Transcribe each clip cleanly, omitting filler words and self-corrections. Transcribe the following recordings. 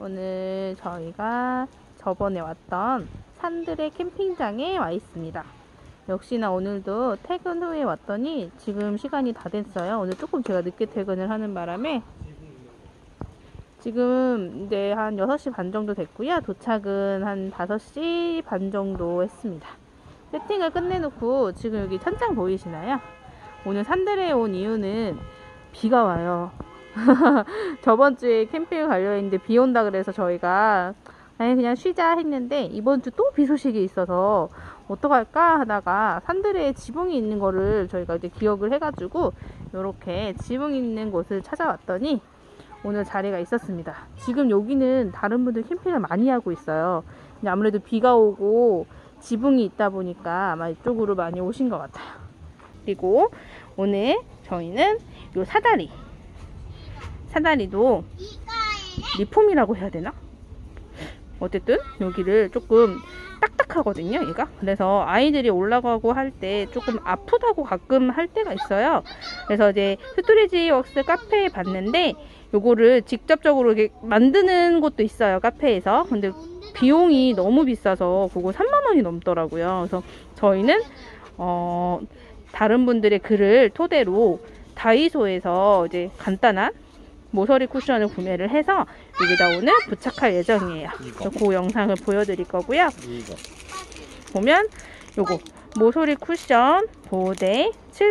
오늘 저희가 저번에 왔던 산들의 캠핑장에 와 있습니다. 역시나 오늘도 퇴근 후에 왔더니 지금 시간이 다 됐어요. 오늘 조금 제가 늦게 퇴근을 하는 바람에 지금 이제 한 6시 반 정도 됐고요. 도착은 한 5시 반 정도 했습니다. 세팅을 끝내놓고 지금 여기 천장 보이시나요? 오늘 산들에 온 이유는 비가 와요. 저번 주에 캠핑을 가려 했는데 비 온다 그래서 저희가 그냥 쉬자 했는데 이번 주 또 비 소식이 있어서 어떡할까 하다가 산들에 지붕이 있는 거를 저희가 이제 기억을 해가지고 이렇게 지붕 있는 곳을 찾아왔더니 오늘 자리가 있었습니다. 지금 여기는 다른 분들 캠핑을 많이 하고 있어요. 근데 아무래도 비가 오고 지붕이 있다 보니까 아마 이쪽으로 많이 오신 것 같아요. 그리고 오늘 저희는 요 사다리도 리폼이라고 해야 되나? 어쨌든 여기를 조금 딱딱하거든요, 얘가. 그래서 아이들이 올라가고 할 때 조금 아프다고 가끔 할 때가 있어요. 그래서 이제 스토리지 웍스 카페에 봤는데 요거를 직접적으로 이렇게 만드는 곳도 있어요, 카페에서. 근데 비용이 너무 비싸서 그거 3만 원이 넘더라고요. 그래서 저희는 다른 분들의 글을 토대로 다이소에서 이제 간단한 모서리 쿠션을 구매를 해서 여기다 오늘 부착할 예정이에요. 그 영상을 보여드릴 거고요. 보면 요거 모서리 쿠션 보호대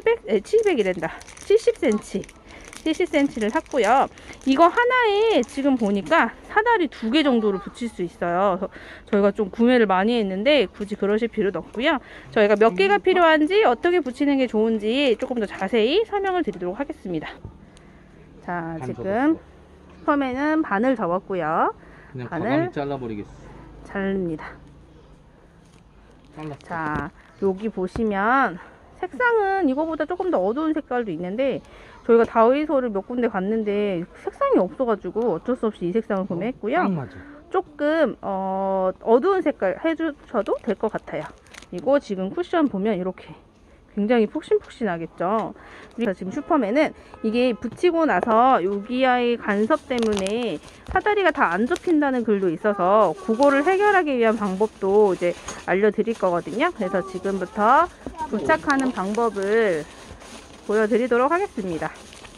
70cm를 샀고요. 이거 하나에 지금 보니까 사다리 2개 정도를 붙일 수 있어요. 그래서 저희가 좀 구매를 많이 했는데 굳이 그러실 필요도 없고요. 저희가 몇 개가 필요한지 어떻게 붙이는 게 좋은지 조금 더 자세히 설명을 드리도록 하겠습니다. 자, 지금 처음에는 반을 접었고요. 그냥 반을 잘라버리겠어. 자릅니다. 잘랐어. 자, 여기 보시면 색상은 이거보다 조금 더 어두운 색깔도 있는데 저희가 다이소를 몇 군데 갔는데 색상이 없어가지고 어쩔 수 없이 이 색상을 구매했고요. 맞아. 조금 어두운 색깔 해주셔도 될 것 같아요. 그리고 지금 쿠션 보면 이렇게 굉장히 푹신푹신하겠죠. 그래서 지금 슈퍼맨은 이게 붙이고 나서 여기의 간섭 때문에 사다리가 다 안 접힌다는 글도 있어서 그거를 해결하기 위한 방법도 이제 알려드릴 거거든요. 그래서 지금부터 부착하는 방법을 보여드리도록 하겠습니다.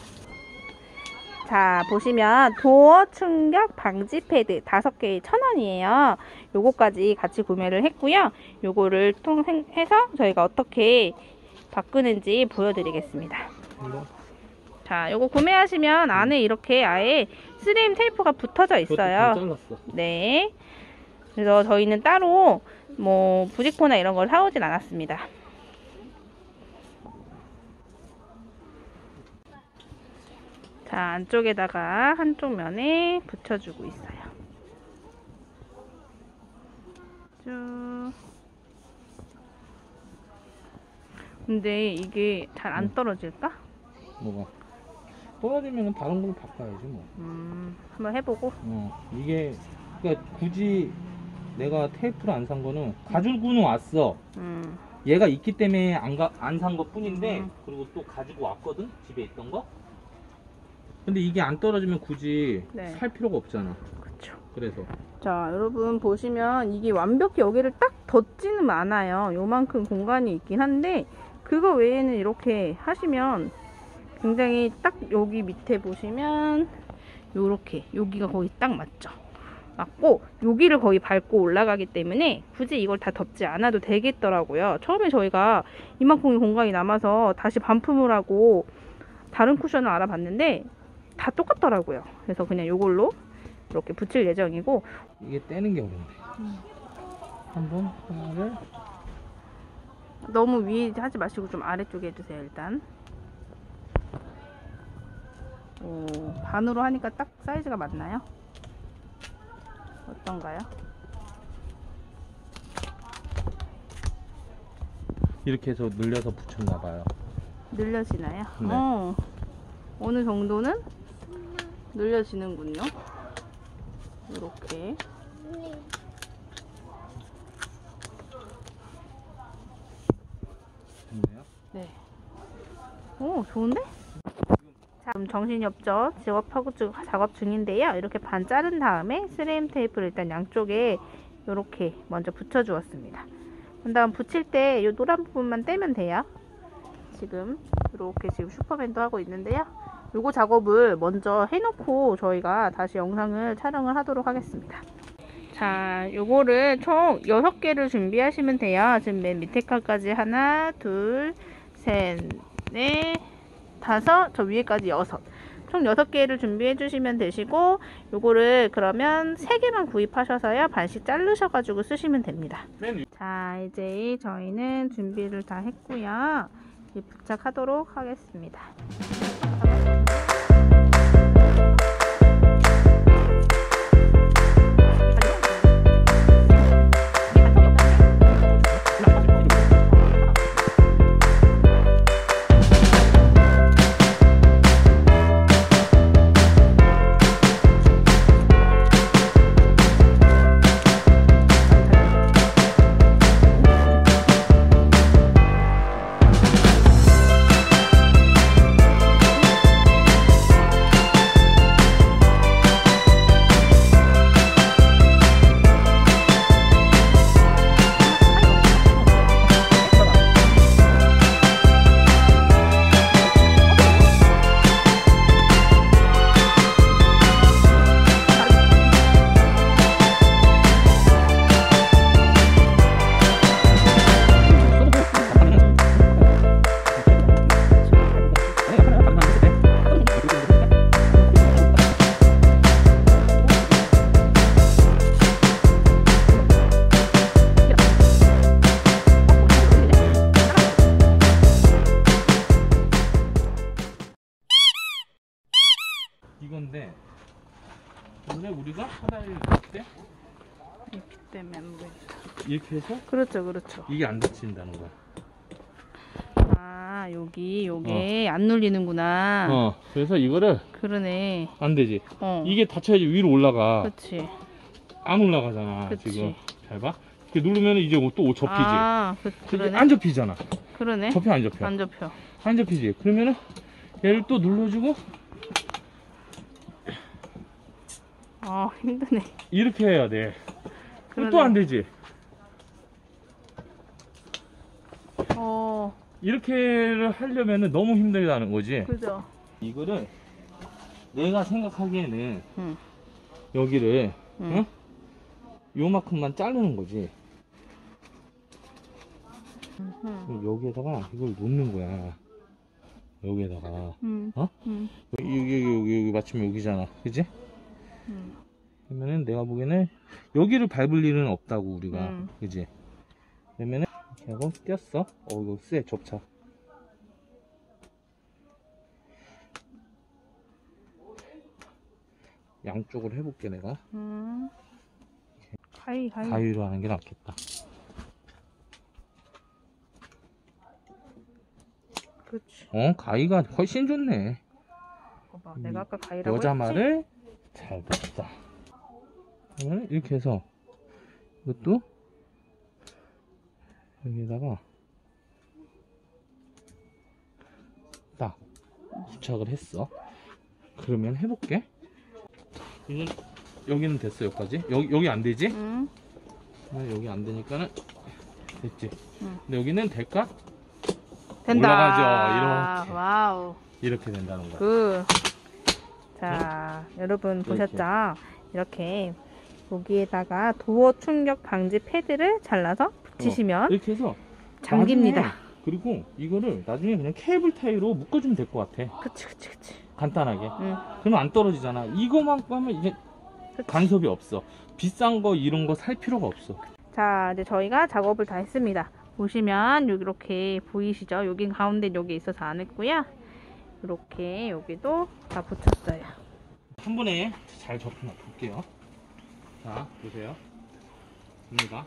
자, 보시면 도어 충격 방지 패드 5개에 1,000원이에요. 요거까지 같이 구매를 했고요. 요거를 통해서 저희가 어떻게 바꾸는지 보여드리겠습니다. 자, 요거 구매하시면 안에 이렇게 아예 3M 테이프가 붙어져 있어요. 네. 그래서 저희는 따로 뭐 부직포나 이런 걸 사오진 않았습니다. 자, 안쪽에다가 한쪽 면에 붙여주고 있어요. 쭉. 근데 이게 잘 안 떨어질까? 뭐가? 떨어지면 다른 걸로 바꿔야지 뭐. 한번 해보고. 이게 그러니까 굳이 내가 테이프를 안 산 거는 가지고는 왔어. 얘가 있기 때문에 안 산 것 뿐인데 그리고 또 가지고 왔거든, 집에 있던 거. 근데 이게 안 떨어지면 굳이 살 필요가 없잖아. 그쵸. 그래서. 자, 여러분 보시면 이게 완벽히 여기를 딱 덧지는 않아요. 요만큼 공간이 있긴 한데 그거 외에는 이렇게 하시면 굉장히 딱 여기 밑에 보시면 요렇게 여기가 거의 딱 맞고 여기를 거의 밟고 올라가기 때문에 굳이 이걸 다 덮지 않아도 되겠더라고요. 처음에 저희가 이만큼의 공간이 남아서 다시 반품을 하고 다른 쿠션을 알아봤는데 다 똑같더라고요. 그래서 그냥 요걸로 이렇게 붙일 예정이고. 이게 떼는 게 어려운데. 한번 하나를 너무 위에 하지 마시고 좀 아래쪽에 해주세요. 일단 반으로 하니까 딱 사이즈가 맞나요? 어떤가요? 이렇게 해서 늘려서 붙였나봐요. 늘려지나요? 네. 어느 정도는 늘려지는군요. 이렇게. 됐네요. 네. 오, 좋은데? 자, 지금 정신이 없죠? 작업 중인데요. 이렇게 반 자른 다음에 3M 테이프를 일단 양쪽에 이렇게 먼저 붙여 주었습니다. 그 다음 붙일 때 이 노란 부분만 떼면 돼요. 지금 이렇게 지금 슈퍼밴드 하고 있는데요. 요거 작업을 먼저 해놓고 저희가 다시 영상을 촬영을 하도록 하겠습니다. 자, 요거를 총 6개를 준비하시면 돼요. 지금 맨 밑에 칸까지 하나, 둘, 셋, 넷, 다섯, 저 위에까지 6. 총 6개를 준비해 주시면 되시고, 요거를 그러면 3개만 구입하셔서요. 반씩 자르셔가지고 쓰시면 됩니다. 자, 이제 저희는 준비를 다 했고요. 이제 부착하도록 하겠습니다. 이건데 원래 우리가 사다리를 할 때 이렇기 때문에 안 보인다. 이렇게 해서 그렇죠, 그렇죠. 이게 안 닫힌다는 거야. 아, 요게 안 눌리는구나. 그래서 이거를 그러네. 안 되지. 어. 이게 닫혀야지 위로 올라가. 그렇지. 안 올라가잖아. 그치. 지금 잘 봐. 이렇게 누르면 이제 또 접히지. 아, 이게 그러네. 안 접히잖아. 그러네. 접혀 안 접혀? 안 접혀. 안 접히지. 그러면은 얘를 또 눌러주고 힘드네. 이렇게 해야 돼. 그러네. 또 안 되지. 이렇게를 하려면은 너무 힘들다는 거지. 그죠. 이거를 내가 생각하기에는 응. 여기를 응. 요만큼만 자르는 거지. 응. 여기에다가 이걸 놓는 거야. 여기에다가. 응. 어? 응. 여기 마침 여기잖아. 그지? 응. 그러면은 내가 보기에는 여기를 밟을 일은 없다고 우리가. 그지? 그러면은 이렇게 하고 꼈어. 이거 쎄 접착. 양쪽으로 해볼게 내가. 가위로 하는 게 낫겠다. 그렇지. 가위가 훨씬 좋네. 봐봐, 내가 아까 가위라고 여자 했지? 말을 잘 듣다. 그러면 이렇게 해서 이것도 여기다가 딱 부착을 했어. 그러면 해볼게. 여기는 됐어. 여기까지. 여기 안 되지? 응. 여기 안 되니까는 됐지. 응. 근데 여기는 될까? 된다. 올라가죠. 이렇게. 와우. 이렇게 된다는 거야. 자, 여러분 이렇게. 보셨죠? 이렇게 여기에다가 도어 충격 방지 패드를 잘라서 붙이시면 이렇게 해서 잠깁니다. 나중에, 그리고 이거를 나중에 그냥 케이블 타이로 묶어주면 될 것 같아. 그치. 간단하게. 응. 그러면 안 떨어지잖아. 이거만 하면 이제 그치. 간섭이 없어. 비싼 거 이런 거 살 필요가 없어. 자, 이제 저희가 작업을 다 했습니다. 보시면 여기 이렇게 보이시죠? 여긴 가운데 여기 있어서 안 했고요. 이렇게 여기도 다 붙였어요. 한 번에 잘 접해 볼게요. 자, 보세요. 됩니다.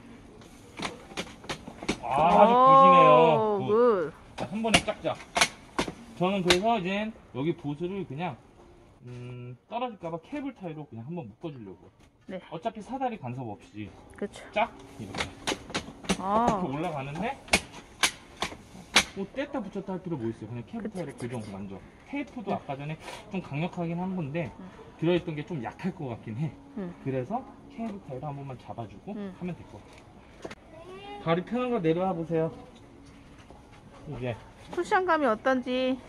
아주 굿이네요. 굿. 굿. 자, 한 번에 짝짝. 저는 그래서 이제 여기 보스를 그냥 떨어질까봐 케이블 타이로 그냥 한번 묶어주려고. 네. 어차피 사다리 간섭 없이 그쵸. 짝 이렇게 올라가는데 뭐 뗐다 붙였다 할 필요 뭐 있어요. 그냥 케이블 타이로 고정 만져. 테이프도 아까 전에 좀 강력하긴 한 건데 들어있던 게 좀 약할 것 같긴 해. 응. 그래서 케이블 타이로 한 번만 잡아주고 응. 하면 될 것 같아. 다리 편한 거 내려와 보세요. 이제 쿠션감이 어떤지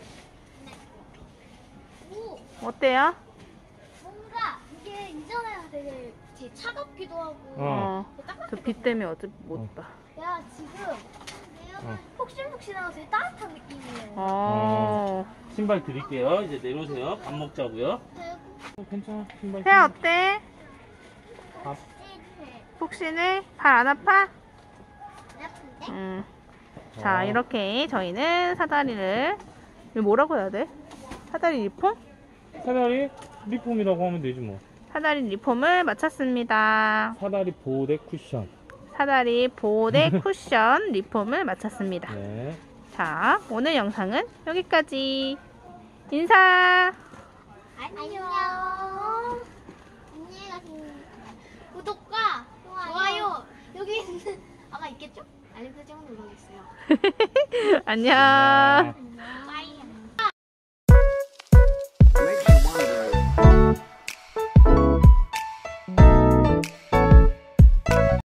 오, 어때요? 뭔가 이게 이전에는 되게 차갑기도 하고. 저 비 때문에 어차피 못 봐. 야, 지금 폭신폭신하고 되게 따뜻한 느낌이에요. 신발 드릴게요. 이제 내려오세요. 밥 먹자고요. 괜찮아. 신발. 태아 어때? 밥. 폭신해? 발 안 아파? 아픈데? 자, 이렇게 저희는 사다리를 이거 뭐라고 해야 돼? 사다리 리폼? 사다리 리폼이라고 하면 되지 뭐. 사다리 리폼을 마쳤습니다. 사다리 보호대 쿠션. 사다리 보호대 쿠션 리폼을 마쳤습니다. 네. 자, 오늘 영상은 여기까지. 인사! 안녕. 안녕히 가세요. 구독과 좋아요. 여기 있는 아마 있겠죠? 알림 설정은 눌러주세요. 안녕. 안녕.